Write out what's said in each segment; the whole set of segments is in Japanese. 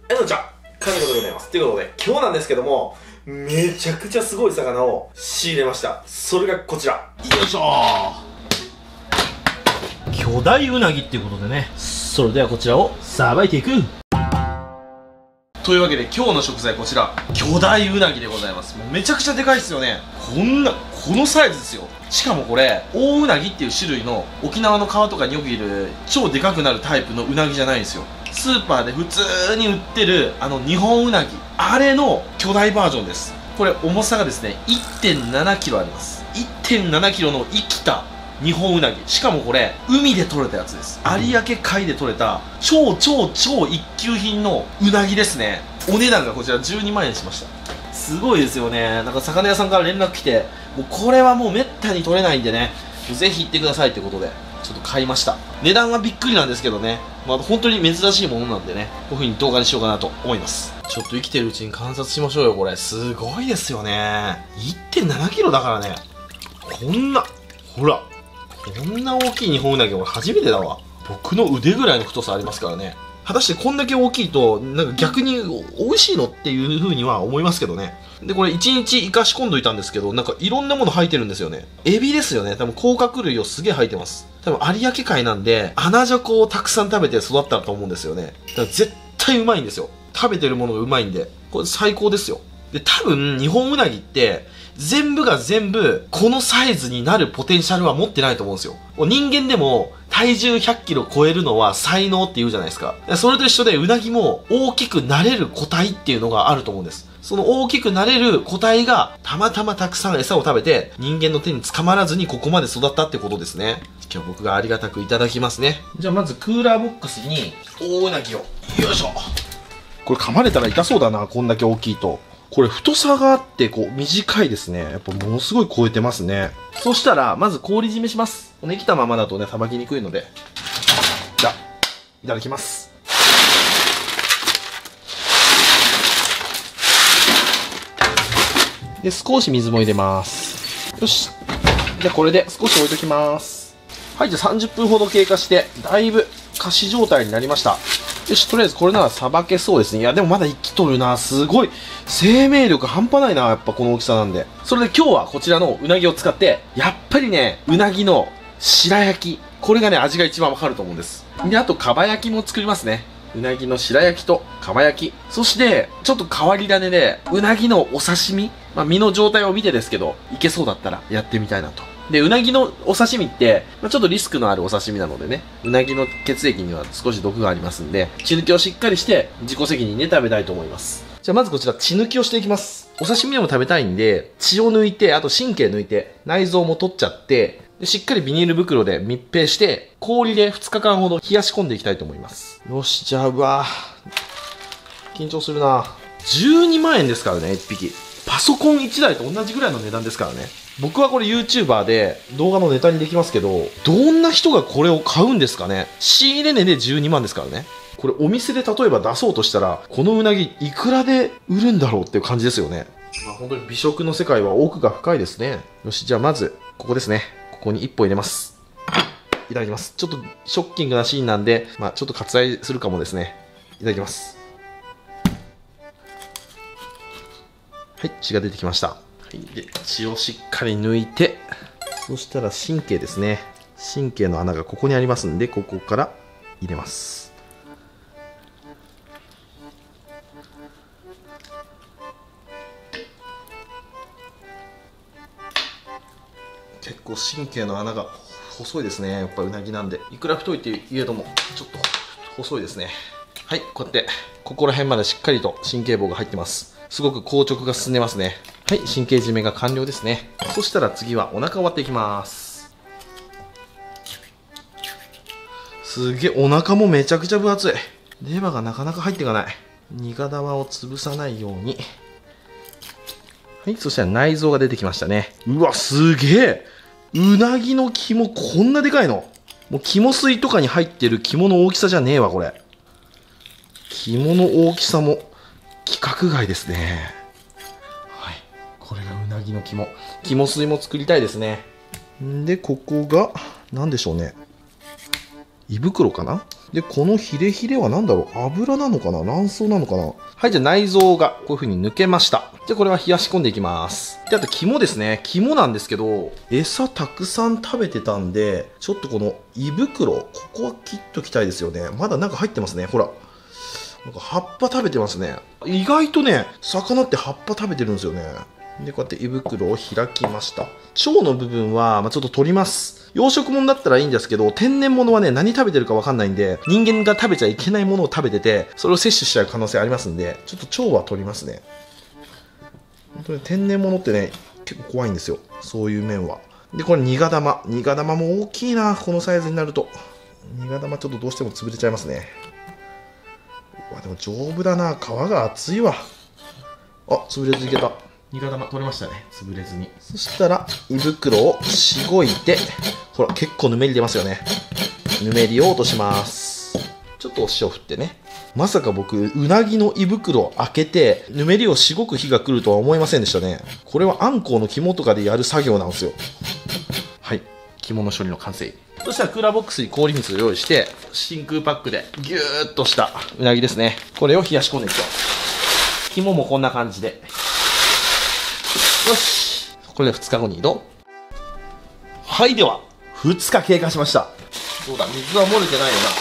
こんにちは、神野でございます。ということで、今日なんですけども、めちゃくちゃすごい魚を仕入れました。それがこちら。よいしょー。巨大ウナギっていうことでね、それではこちらをさばいていく。というわけで今日の食材こちら、巨大ウナギでございます。もうめちゃくちゃでかいですよね。このサイズですよ。しかもこれ、大ウナギっていう種類の沖縄の川とかによくいる超でかくなるタイプのウナギじゃないんですよ。スーパーで普通に売ってる日本ウナギ、あれの巨大バージョンです。これ重さがですね 1.7 キロあります。 1.7 キロの生きた日本ウナギ、しかもこれ海で取れたやつです。有明海で取れた超一級品のウナギですね。お値段がこちら12万円しました。すごいですよね。なんか魚屋さんから連絡来て、もうこれはもうめったに取れないんでね、ぜひ行ってくださいってことでちょっと買いました。値段はびっくりなんですけどね、本当に珍しいものなんでね、こういう風に動画にしようかなと思います。ちょっと生きてるうちに観察しましょうよ。これすごいですよね。 1.7 キロだからね。ほらこんな大きい日本ウナギ俺初めてだわ。僕の腕ぐらいの太さありますからね。果たしてこんだけ大きいとなんか逆に美味しいのっていう風には思いますけどね。でこれ1日生かし込んどいたんですけど、なんかいろんなもの入ってるんですよね。エビですよね。多分甲殻類をすげえ入ってます。多分有明海なんで穴じゃこをたくさん食べて育ったと思うんですよね。だから絶対うまいんですよ。食べてるものがうまいんでこれ最高ですよ。で多分日本ウナギって全部が全部このサイズになるポテンシャルは持ってないと思うんですよ。人間でも体重100キロ超えるのは才能って言うじゃないですか。それと一緒でウナギも大きくなれる個体っていうのがあると思うんです。その大きくなれる個体がたまたまたくさん餌を食べて人間の手に捕まらずにここまで育ったってことですね。今日僕がありがたくいただきますね。じゃあまずクーラーボックスに大ウナギをよいしょ。これ噛まれたら痛そうだな、こんだけ大きいと。これ太さがあってこう短いですね。やっぱものすごい超えてますね。そしたらまず氷締めします。生きたままだとねさばきにくいので、じゃあいただきます。で少し水も入れます。よし、じゃあこれで少し置いときます。はい、じゃあ30分ほど経過してだいぶ仮死状態になりました。よし、とりあえずこれならさばけそうですね。いやでもまだ生きとるな。すごい生命力半端ないな、やっぱこの大きさなんで。それで今日はこちらのうなぎを使って、やっぱりねうなぎの白焼き、これがね味が一番わかると思うんです。であとかば焼きも作りますね。うなぎの白焼きとかば焼き、そしてちょっと変わり種でうなぎのお刺身、身の状態を見てですけどいけそうだったらやってみたいなと。でうなぎのお刺身って、ちょっとリスクのあるお刺身なのでね、うなぎの血液には少し毒がありますんで、血抜きをしっかりして自己責任で食べたいと思います。じゃあまずこちら血抜きをしていきます。お刺身でも食べたいんで血を抜いて、あと神経抜いて内臓も取っちゃって、でしっかりビニール袋で密閉して氷で2日間ほど冷やし込んでいきたいと思います。よし、じゃあうわ緊張するな。12万円ですからね、1匹。パソコン1台と同じぐらいの値段ですからね。僕はこれ YouTuber で動画のネタにできますけど、どんな人がこれを買うんですかね。仕入れ値で12万ですからね。これお店で例えば出そうとしたらこのうなぎいくらで売るんだろうっていう感じですよね。本当に美食の世界は奥が深いですね。よし、じゃあまずここですね。ここに1本入れます。いただきます。ちょっとショッキングなシーンなんで、ちょっと割愛するかもですね。いただきます。はい、血が出てきました。はい、で血をしっかり抜いて、そしたら神経ですね。神経の穴がここにありますんで、ここから入れます。結構神経の穴が細いですね。やっぱうなぎなんで、いくら太いって言えどもちょっと細いですね。はい、こうやってここら辺までしっかりと神経棒が入ってます。すごく硬直が進んでますね。はい、神経締めが完了ですね。そしたら次はお腹を割っていきます。すげえ、お腹もめちゃくちゃ分厚い。レバーがなかなか入っていかない。ニガ玉を潰さないように。はい、そしたら内臓が出てきましたね。うわ、すげえ、うなぎの肝こんなでかいの。もう肝水とかに入ってる肝の大きさじゃねえわこれ。肝の大きさも規格外ですね。はい、これがうなぎの肝。肝水も作りたいですね。でここが何でしょうね。 胃袋かな。で、このヒレヒレは何だろう、油なのかな、卵巣なのかな。はい、じゃあ内臓がこういう風に抜けました。じゃあこれは冷やし込んでいきます。で、あと肝ですね。肝なんですけど、餌たくさん食べてたんで、ちょっとこの胃袋、ここは切っときたいですよね。まだなんか入ってますね。ほら。なんか葉っぱ食べてますね。意外とね、魚って葉っぱ食べてるんですよね。で、こうやって胃袋を開きました。腸の部分は、ちょっと取ります。養殖物だったらいいんですけど、天然物はね、何食べてるかわかんないんで、人間が食べちゃいけないものを食べてて、それを摂取しちゃう可能性ありますんで、ちょっと腸は取りますね。本当に天然物ってね、結構怖いんですよ。そういう面は。で、これ、ニガ玉。ニガ玉も大きいな、このサイズになると。ニガ玉ちょっとどうしても潰れちゃいますね。うわ、でも丈夫だな。皮が厚いわ。あ、潰れずいけた。ニガ玉取れましたね。潰れずに。そしたら、胃袋をしごいて、ほら、結構ぬめり出ますよね。ぬめりを落とします。ちょっとお塩振ってね。まさか僕、うなぎの胃袋を開けて、ぬめりをしごく日が来るとは思いませんでしたね。これはあんこうの肝とかでやる作業なんですよ。はい。肝の処理の完成。そしたらクーラーボックスに氷水を用意して、真空パックでギューッとしたうなぎですね。これを冷やし込んでいくと。肝もこんな感じで。よし。これで2日後に移動。はい、では、2日経過しました。どうだ、水は漏れてないよな。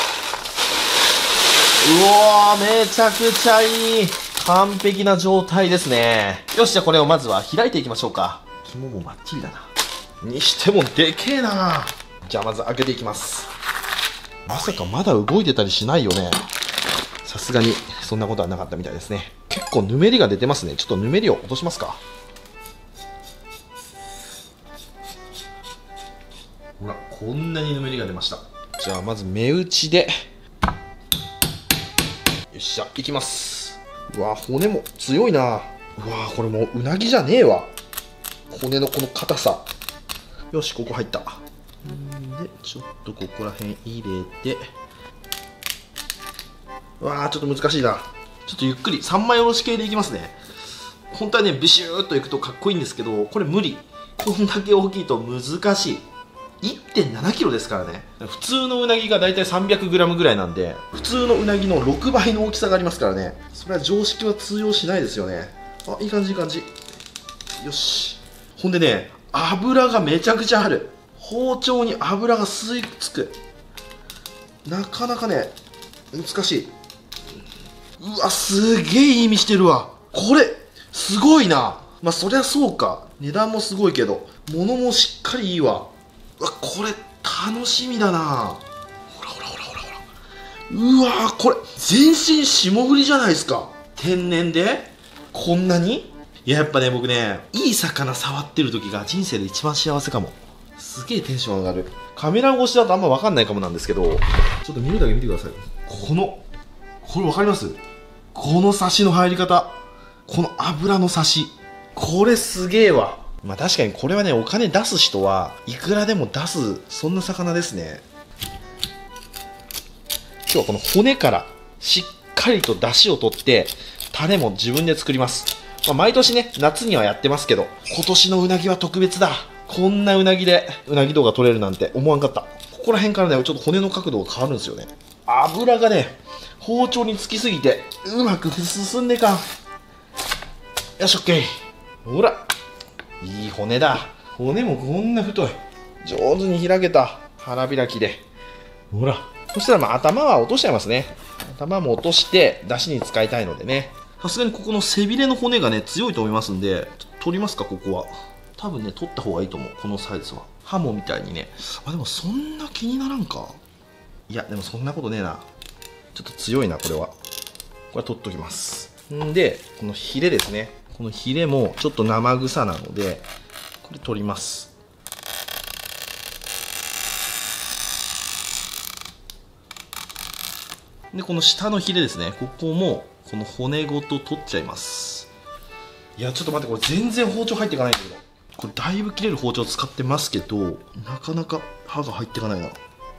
うおー、めちゃくちゃいい。完璧な状態ですね。よし、じゃあこれをまずは開いていきましょうか。肝もバッチリだな。にしてもでけえな。じゃあまず開けていきます。まさかまだ動いてたりしないよね。さすがにそんなことはなかったみたいですね。結構ぬめりが出てますね。ちょっとぬめりを落としますか。ほら、こんなにぬめりが出ました。じゃあまず目打ちで、よっしゃ、いきます。うわ、骨も強いな。うわ、これもううなぎじゃねえわ。骨のこの硬さ。よし、ここ入った。で、ちょっとここら辺入れて、うわー、ちょっと難しいな。ちょっとゆっくり3枚おろし系でいきますね。本当はね、ビシューっといくとかっこいいんですけど、これ無理。こんだけ大きいと難しい。1.7 キロですからね。普通のうなぎがだいたい300グラムぐらいなんで、普通のうなぎの6倍の大きさがありますからね。それは常識は通用しないですよね。あ、いい感じいい感じ。よし。ほんでね、油がめちゃくちゃある。包丁に油が吸い付く。なかなかね、難しい。うわ、すげえいい意味してるわ。これ、すごいな。まあ、そりゃそうか。値段もすごいけど、物もしっかりいいわ。うわ、これ、楽しみだな。ほらほらほらほらほら。うわー、これ、全身霜降りじゃないですか。天然でこんなに。いや、やっぱね、僕ね、いい魚触ってる時が人生で一番幸せかも。すげえテンション上がる。カメラ越しだとあんま分かんないかもなんですけど、ちょっと見るだけ見てください。これ分かります？このサシの入り方。この油のサシ。これすげえわ。まあ確かにこれはね、お金出す人はいくらでも出す、そんな魚ですね。今日はこの骨からしっかりと出汁を取って、タレも自分で作ります。まあ、毎年ね、夏にはやってますけど、今年のうなぎは特別だ。こんなうなぎでうなぎ動画撮れるなんて思わんかった。ここら辺からね、ちょっと骨の角度が変わるんですよね。油がね、包丁につきすぎてうまく進んでかん。よし、オッケー。ほら、いい骨だ。骨もこんな太い。上手に開けた。腹開きで。ほら。そしたら頭は落としちゃいますね。頭も落として出汁に使いたいのでね。さすがにここの背びれの骨がね、強いと思いますんで、取りますか、ここは。多分ね、取った方がいいと思う、このサイズは。ハモみたいにね。あ、でもそんな気にならんか。いや、でもそんなことねえな。ちょっと強いな、これは。これは取っときます。んで、このヒレですね。このヒレもちょっと生臭なので、これ取ります。で、この下のヒレですね。ここも、この骨ごと取っちゃいます。いや、ちょっと待って、これ全然包丁入っていかないんだけど。これだいぶ切れる包丁使ってますけど、なかなか刃が入っていかないな。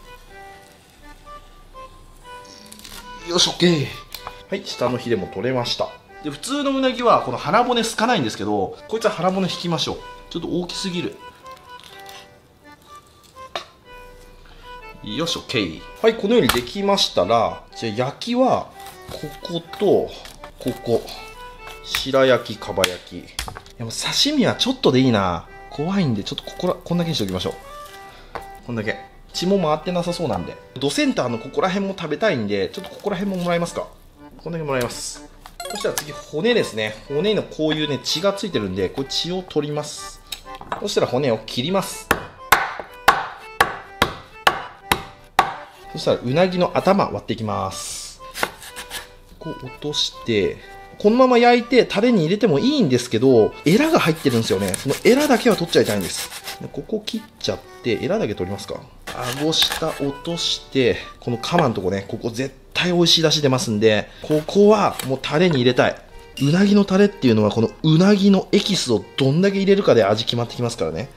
よし、OK。はい、下のヒレも取れました。で、普通のうなぎはこの腹骨すかないんですけど、こいつは腹骨引きましょう。ちょっと大きすぎる。 よし、OK。はい、このようにできましたら、じゃあ焼きはこことここ、白焼き、かば焼き。でも刺身はちょっとでいいな。怖いんで、ちょっとこんだけにしておきましょう。こんだけ。血も回ってなさそうなんで。ドセンターのここら辺も食べたいんで、ちょっとここら辺ももらえますか。こんだけもらいます。そしたら次、骨ですね。骨のこういうね、血がついてるんで、これ血を取ります。そしたら骨を切ります。そしたらうなぎの頭割っていきます。こう落として、このまま焼いてタレに入れてもいいんですけど、エラが入ってるんですよね。そのエラだけは取っちゃいたいんです。ここ切っちゃって、エラだけ取りますか。顎下落として、このカマのとこね、ここ絶対美味しい出汁出ますんで、ここはもうタレに入れたい。うなぎのタレっていうのは、このうなぎのエキスをどんだけ入れるかで味決まってきますからね。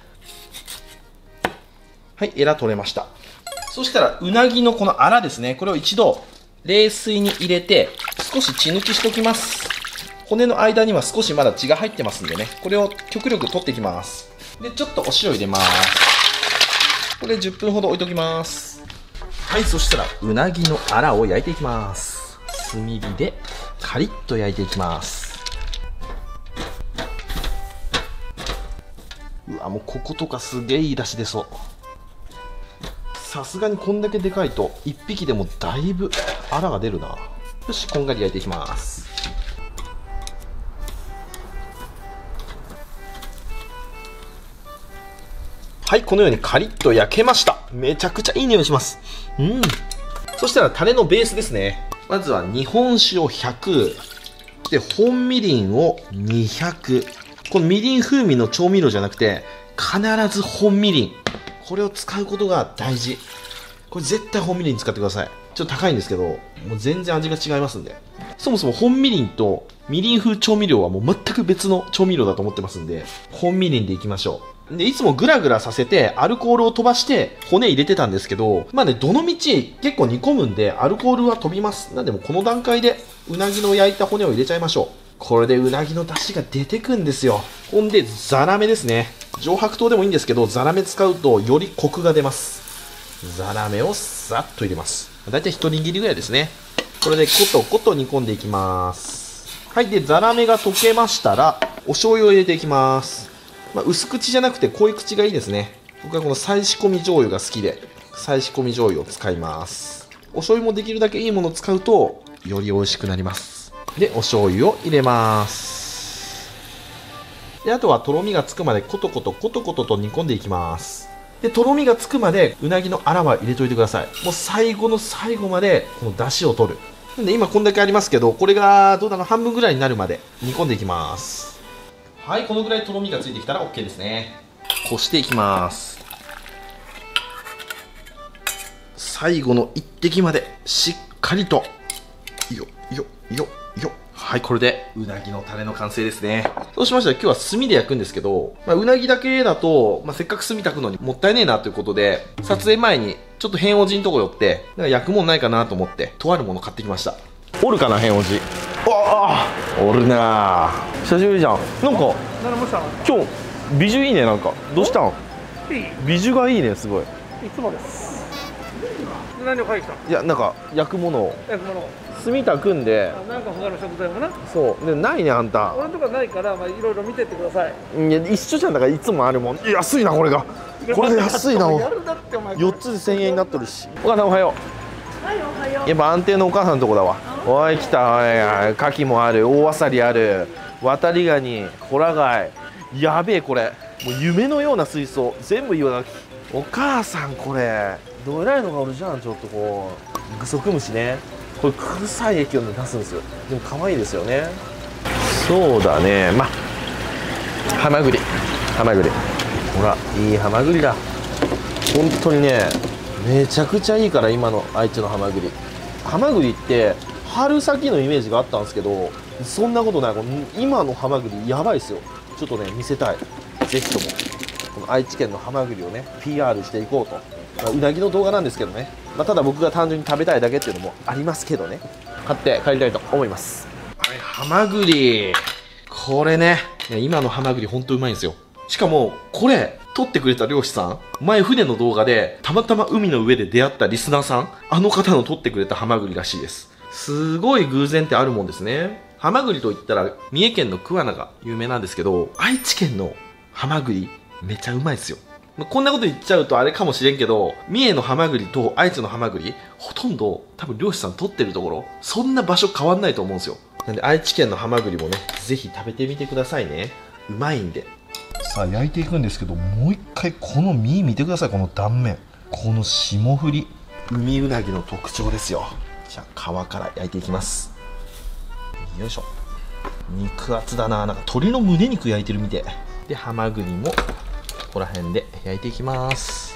はい、エラ取れました。そしたら、うなぎのこのアラですね。これを一度、冷水に入れて、少し血抜きしておきます。骨の間には少しまだ血が入ってますんでね。これを極力取っていきます。で、ちょっとお塩入れます。これ10分ほど置いときます。はい、そしたら、うなぎのアラを焼いていきます。炭火で、カリッと焼いていきます。うわ、もうこことかすげえいい出汁出そう。さすがにこんだけでかいと1匹でもだいぶアラが出るな。よし、こんがり焼いていきます。はい、このようにカリッと焼けました。めちゃくちゃいい匂いします。そしたらタレのベースですね。まずは日本酒を100で、本みりんを200。このみりん風味の調味料じゃなくて、必ず本みりん、これを使うことが大事。これ絶対本みりん使ってください。ちょっと高いんですけど、もう全然味が違いますんで。そもそも本みりんとみりん風調味料はもう全く別の調味料だと思ってますんで、本みりんでいきましょう。で、いつもグラグラさせてアルコールを飛ばして骨入れてたんですけど、まあね、どのみち結構煮込むんでアルコールは飛びます。なんでもこの段階でうなぎの焼いた骨を入れちゃいましょう。これでうなぎの出汁が出てくんですよ。ほんで、ザラメですね。上白糖でもいいんですけど、ザラメ使うとよりコクが出ます。ザラメをさっと入れます。だいたい一握りぐらいですね。これでコトコト煮込んでいきます。はい。で、ザラメが溶けましたら、お醤油を入れていきます。まあ、薄口じゃなくて濃い口がいいですね。僕はこの再仕込み醤油が好きで、再仕込み醤油を使います。お醤油もできるだけいいものを使うと、より美味しくなります。で、お醤油を入れます。で、あとはとろみがつくまでコトコトと煮込んでいきます。で、とろみがつくまでうなぎのアラは入れといてください。もう最後の最後までこの出汁を取る。なんで今こんだけありますけど、これがどうだろう、半分ぐらいになるまで煮込んでいきます。はい、このぐらいとろみがついてきたら OK ですね。こしていきます。最後の一滴までしっかりとよ。はい、これでうなぎのタレの完成ですね。そうしましたら今日は炭で焼くんですけど、うなぎだけだと、せっかく炭炊くのにもったいねえなということで、撮影前にちょっと変おじのとこ寄って、なんか焼くもんないかなと思って、とあるもの買ってきました。おるかな、変おじ。わあ、おるなぁ。久しぶりじゃん。なんか、今日、美女いいね、なんか。どうしたん？美女がいいね、すごい。 いつもです。何を買いに来た？ いや、なんか、焼くものを。炭炊くんで、 なんか他の食材もな。 そうで、ないね、あんた。 俺のとこないから、いろいろ見てってください。 いや、一緒じゃん。だからいつもあるもん。安いな、これが。これで安いな。4つで1000円になっとるし。お母さんおはよう。はい、おはよう。やっぱ安定のお母さんのとこだわ。おい、来た。おい、牡蠣もある、大あさりある、渡りガニ、ホラ貝。やべえ、これもう夢のような水槽、全部岩牡蠣。お母さん、これどえらいのがおるじゃん。ちょっとこうグソクムシね。これ臭い液を出すんですよ。でも可愛いですよね。そうだね。ハマグリ、ほら、いいハマグリだ。本当にね、めちゃくちゃいいから。今の愛知のハマグリ。ハマグリって春先のイメージがあったんですけど、そんなことない。今のハマグリやばいですよ。ちょっとね、見せたい。ぜひともこの愛知県のハマグリをね PR していこうと。うなぎの動画なんですけどね、ただ僕が単純に食べたいだけっていうのもありますけどね、買って帰りたいと思います。はい、ハマグリ、これね、今のハマグリほんとうまいんですよ。 しかも、これ、撮ってくれた漁師さん、前船の動画で、たまたま海の上で出会ったリスナーさん、あの方の撮ってくれたハマグリらしいです。すごい偶然ってあるもんですね。ハマグリといったら、三重県の桑名が有名なんですけど、愛知県のハマグリ、めちゃうまいですよ。こんなこと言っちゃうとあれかもしれんけど、三重のハマグリと愛知のハマグリ、ほとんど多分漁師さん撮ってるところ、そんな場所変わんないと思うんですよ。なんで愛知県のハマグリもね、ぜひ食べてみてくださいね。うまいんで。さあ焼いていくんですけど、もう一回この身見てください。この断面、この霜降り、海うなぎの特徴ですよ。じゃあ皮から焼いていきます。よいしょ。肉厚だな。なんか鶏の胸肉焼いてるみてで、ハマグリもここら辺で焼いていきます。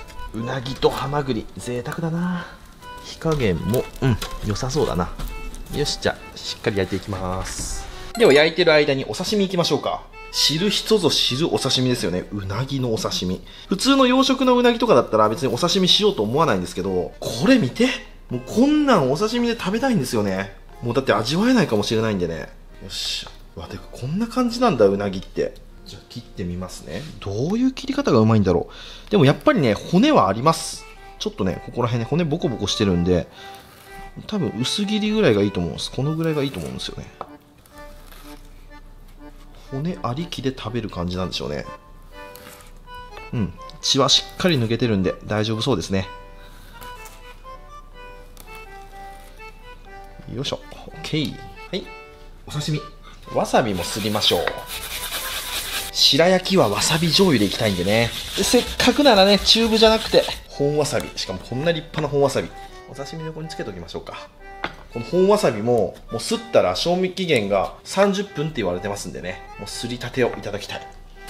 うなぎとハマグリ贅沢だな。火加減も良さそうだな。よし、じゃあしっかり焼いていきます。では焼いてる間にお刺身いきましょうか。知る人ぞ知るお刺身ですよね。うなぎのお刺身。普通の養殖のうなぎとかだったら別にお刺身しようと思わないんですけど、これ見て、もうこんなんお刺身で食べたいんですよね。もうだって味わえないかもしれないんでね。よし。わ、てかこんな感じなんだ、うなぎって。じゃあ切ってみますね。どういう切り方がうまいんだろう。でもやっぱりね、骨はあります。ちょっとね、ここら辺ね、骨ボコボコしてるんで、多分薄切りぐらいがいいと思うんです。このぐらいがいいと思うんですよね。骨ありきで食べる感じなんでしょうね。血はしっかり抜けてるんで大丈夫そうですね。よいしょ。 OK。 はい、お刺身。わさびもすりましょう。白焼きはわさび醤油でいきたいんでね。でせっかくならね、チューブじゃなくて本わさび。しかもこんな立派な本わさび、お刺身の横につけておきましょうか。この本わさびも、もうすったら賞味期限が30分って言われてますんでね、もうすりたてをいただきたい。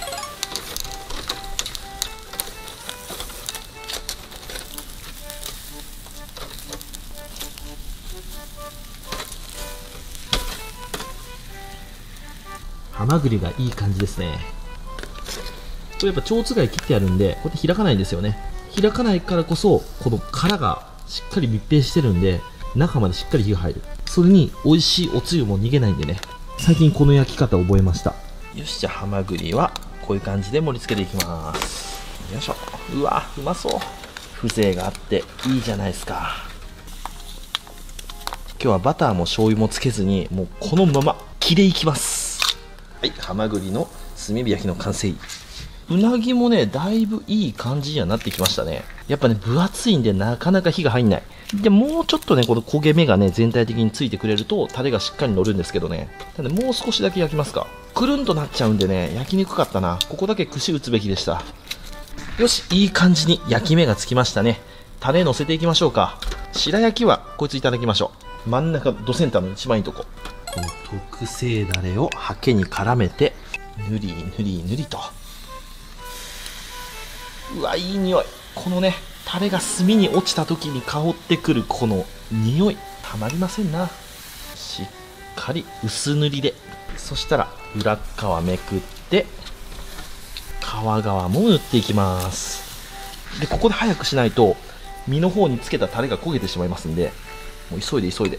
ハマグリがいい感じですね。これやっぱ蝶つがい切ってあるんで、こうやって開かないんですよね。開かないからこそ、この殻がしっかり密閉してるんで、中までしっかり火が入る。それに美味しいおつゆも逃げないんでね、最近この焼き方覚えました。よし、じゃあハマグリはこういう感じで盛り付けていきます。よいしょ。うわ、うまそう。風情があっていいじゃないですか。今日はバターも醤油もつけずに、もうこのまま切れいきます。はい、ハマグリの炭火焼きの完成。うなぎもね、だいぶいい感じにはなってきましたね。やっぱね、分厚いんでなかなか火が入んない。で、もうちょっとね、この焦げ目がね、全体的についてくれると、タレがしっかり乗るんですけどね。なんで、もう少しだけ焼きますか。くるんとなっちゃうんでね、焼きにくかったな。ここだけ串打つべきでした。よし、いい感じに焼き目がつきましたね。タレ乗せていきましょうか。白焼きは、こいついただきましょう。真ん中、ドセンターの一番いいとこ。この特製ダレをハケに絡めて、ぬりぬりぬりと。うわ、いい匂い。このね、タレが炭に落ちた時に香ってくるこの匂い、たまりませんな。しっかり薄塗りで。そしたら裏側めくって皮側も塗っていきます。で、ここで早くしないと身の方につけたタレが焦げてしまいますんで、もう急いで急いで。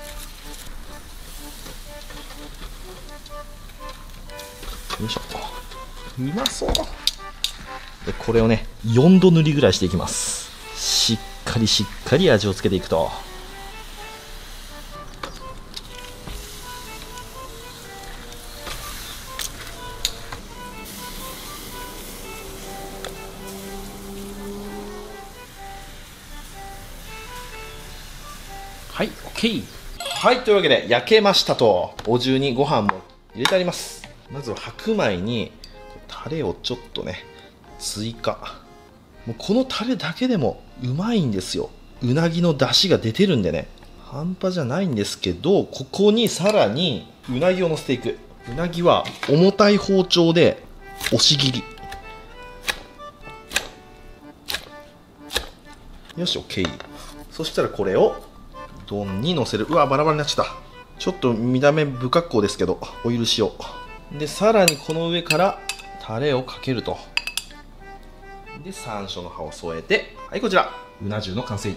よいしょ。うまそう。で、これをね、4度塗りぐらいしていきます。しっかり味をつけていくと。はい、OK。はい、というわけで焼けましたと。お重にご飯も入れてあります。まずは白米にタレをちょっとね、追加。もうこのタレだけでもうまいんですよ。うなぎの出汁が出てるんでね、半端じゃないんですけど、ここにさらにうなぎを乗せていく。うなぎは重たい包丁で押し切り。よし、 OK。 そしたらこれを丼に乗せる。うわ、バラバラになっちゃった。ちょっと見た目不格好ですけどお許しを。で、さらにこの上からタレをかけると。で、山椒の葉を添えて、はい、こちらうな重の完成。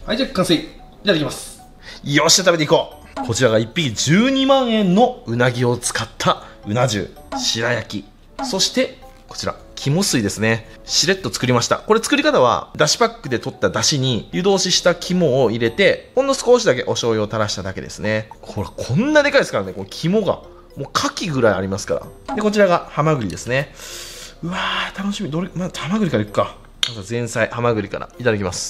はい、じゃあ完成。いただきます。よっしゃ、食べていこう。こちらが1匹12万円のうなぎを使ったうな重、白焼き。そして、こちら、肝水ですね。しれっと作りました。これ作り方は、だしパックで取っただしに湯通しした肝を入れて、ほんの少しだけお醤油を垂らしただけですね。これ、こんなでかいですからね、この肝が。もう牡蠣ぐらいありますから。で、こちらがハマグリですね。うわー、楽しみ。まずハマグリからいくか。まず前菜、ハマグリからいただきます。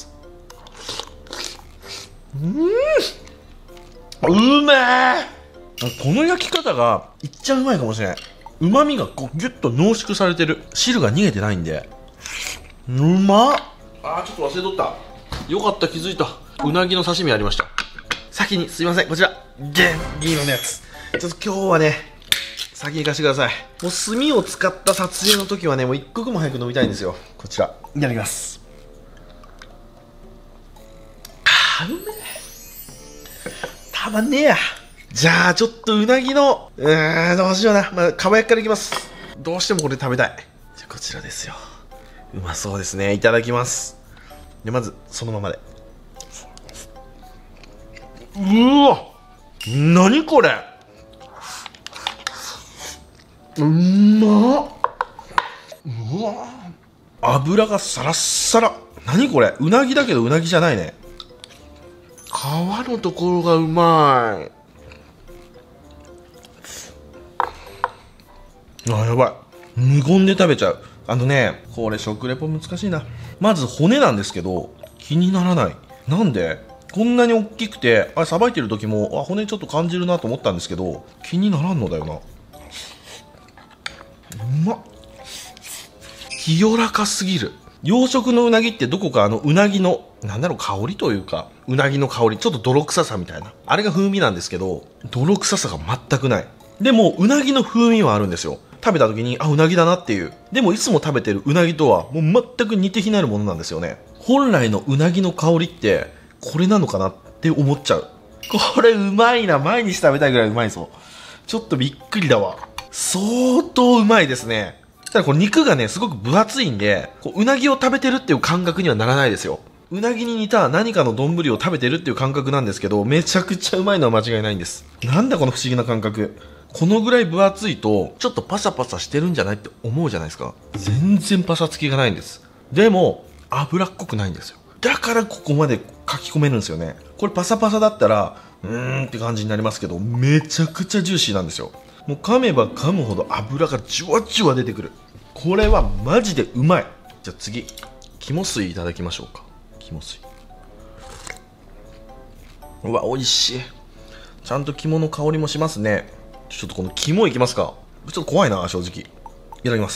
うめえ。この焼き方がいっちゃうまいかもしれない。旨味がこうギュッと濃縮されてる。汁が逃げてないんでうまっ。ちょっと忘れとった。よかった、気づいた。うなぎの刺身ありました。先にすいません、こちら銀のやつちょっと今日はね先に行かせてください。もう炭を使った撮影の時はね、もう一刻も早く飲みたいんですよ。こちらいただきます。うめえ。たまんねえや。じゃあちょっとうなぎのどうしような、かば焼きからいきます。どうしてもこれ食べたい。じゃあこちらですよ。うまそうですね。いただきます。でまずそのままで。うわ、何これ。うまっ。うわ、油がサラッサラ。何これ。うなぎだけどうなぎじゃないね。皮のところがうまい。やばい。無言で食べちゃう。これ食レポ難しいな。まず骨なんですけど気にならない。なんでこんなに大きくて、さばいてる時も骨ちょっと感じるなと思ったんですけど、気にならんのだよな。うまっ。清らかすぎる。養殖のうなぎってどこかうなぎの香りというか、うなぎの香り、ちょっと泥臭さみたいな、あれが風味なんですけど、泥臭さが全くない。でもうなぎの風味はあるんですよ。食べた時にうなぎだなっていう。でもいつも食べてるうなぎとはもう全く似て非なるものなんですよね。本来のうなぎの香りってこれなのかなって思っちゃう。これうまいな。毎日食べたいぐらいうまいぞ。ちょっとびっくりだわ。相当うまいですね。ただこれ肉がねすごく分厚いんで、うなぎを食べてるっていう感覚にはならないですよ。うなぎに似た何かの丼を食べてるっていう感覚なんですけど、めちゃくちゃうまいのは間違いないんです。なんだこの不思議な感覚。このぐらい分厚いとちょっとパサパサしてるんじゃないって思うじゃないですか。全然パサつきがないんです。でも脂っこくないんですよ。だからここまで書き込めるんですよね。これパサパサだったらって感じになりますけど、めちゃくちゃジューシーなんですよ。もう噛めば噛むほど脂がジュワジュワ出てくる。これはマジでうまい。じゃあ次、肝水いただきましょうか。肝水。うわ、美味しい。ちゃんと肝の香りもしますね。ちょっとこの肝いきますか。ちょっと怖いな、正直。いただきます。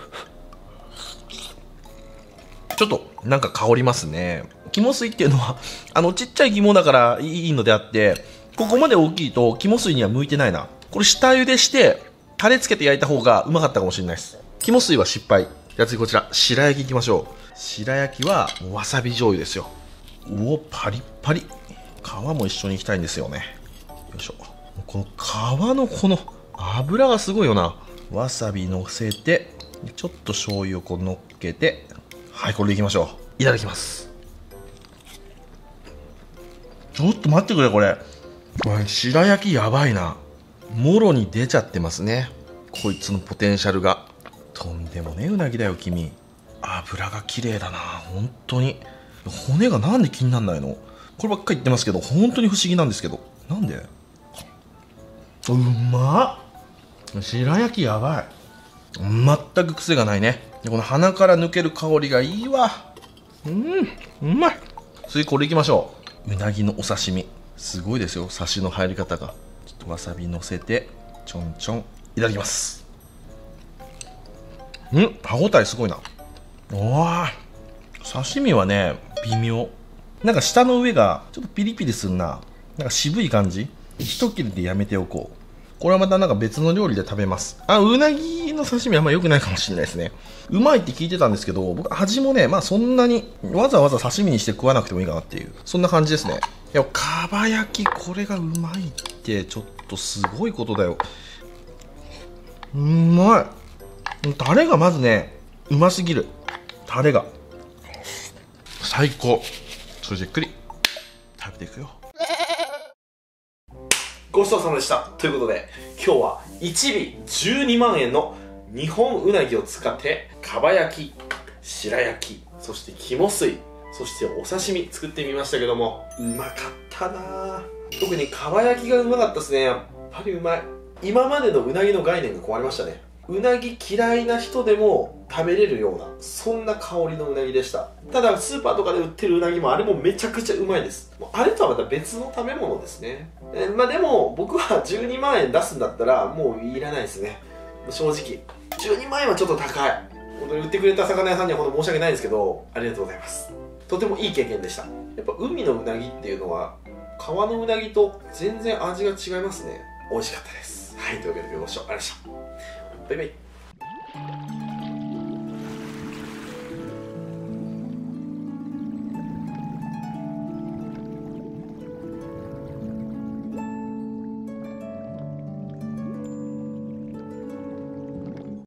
ちょっとなんか香りますね。肝水っていうのはちっちゃい肝だからいいのであって、ここまで大きいと肝水には向いてないな。これ下茹でしてタレつけて焼いた方がうまかったかもしれないです。肝水は失敗。じゃあ次こちら白焼きいきましょう。白焼きはわさび醤油ですよ。おお、パリッパリ。皮も一緒にいきたいんですよね。よいしょ。この皮のこの油がすごいよな。わさびのせてちょっと醤油を乗っけて、はい、これでいきましょう。いただきます。ちょっと待ってくれ、これ白焼きやばいな。もろに出ちゃってますね、こいつのポテンシャルが。とんでもねえうなぎだよ君。油が綺麗だな本当に。骨がなんで気になんないの。こればっかり言ってますけど本当に不思議なんですけど、なんで。うまっ。白焼きやばい。全く癖がないね。この鼻から抜ける香りがいいわ。うまい。次これいきましょう。うなぎのお刺身すごいですよ。サシの入り方が。ちょっとわさびのせてちょんちょん。いただきます。歯ごたえすごいな。おー、刺身はね微妙。なんか下の上がちょっとピリピリするな。なんか渋い感じ。一切れでやめておこう。これはまたなんか別の料理で食べます。うなぎの刺身はあんま良くないかもしれないですね。うまいって聞いてたんですけど、僕味もねそんなにわざわざ刺身にして食わなくてもいいかなっていう、そんな感じですね。いや、かば焼きこれがうまいってちょっとすごいことだよ。うまい。タレがまずねうますぎる。タレが最高。それじっくり食べていくよ。ごちそうさまでした。ということで今日は1尾12万円の日本うなぎを使ってかば焼き、白焼き、そして肝水、そしてお刺身作ってみましたけども、うまかったなぁ。特にかば焼きがうまかったですね。やっぱりうまい。今までのうなぎの概念が壊れましたね。うなぎ嫌いな人でも食べれるような、そんな香りのうなぎでした。ただスーパーとかで売ってるうなぎもあれもめちゃくちゃうまいです。もうあれとはまた別の食べ物ですね。まあでも僕は12万円出すんだったらもういらないですね。正直12万円はちょっと高い。本当に売ってくれた魚屋さんには本当申し訳ないんですけど、ありがとうございます。とてもいい経験でした。やっぱ海のうなぎっていうのは川のうなぎと全然味が違いますね。美味しかったです。はい、というわけでご視聴ありがとうございました。バイバイ。